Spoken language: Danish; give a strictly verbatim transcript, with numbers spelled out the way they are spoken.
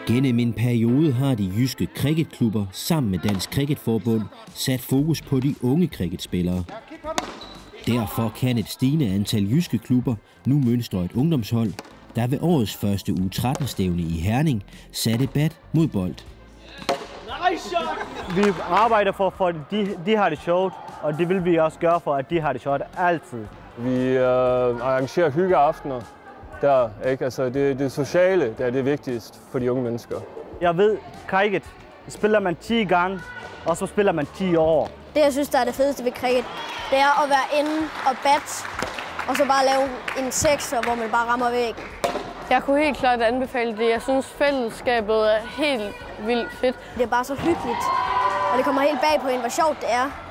Gennem en periode har de jyske cricketklubber sammen med Dansk Cricketforbund sat fokus på de unge cricketspillere. Derfor kan et stigende antal jyske klubber nu mønstre et ungdomshold, der ved årets første U tretten-stævne i Herning satte bat mod bold. Vi arbejder for, at de, de har det sjovt, og det vil vi også gøre for, at de har det sjovt altid. Vi øh, arrangerer hyggeaftener der, ikke? Altså det, det sociale, der er det vigtigste for de unge mennesker. Jeg ved, cricket spiller man ti gange, og så spiller man ti år. Det, jeg synes, der er det fedeste ved cricket, det er at være inde og bat, og så bare lave en sekser, hvor man bare rammer væk. Jeg kunne helt klart anbefale det. Jeg synes, fællesskabet er helt vildt fedt. Det er bare så hyggeligt, og det kommer helt bag på en, hvor sjovt det er.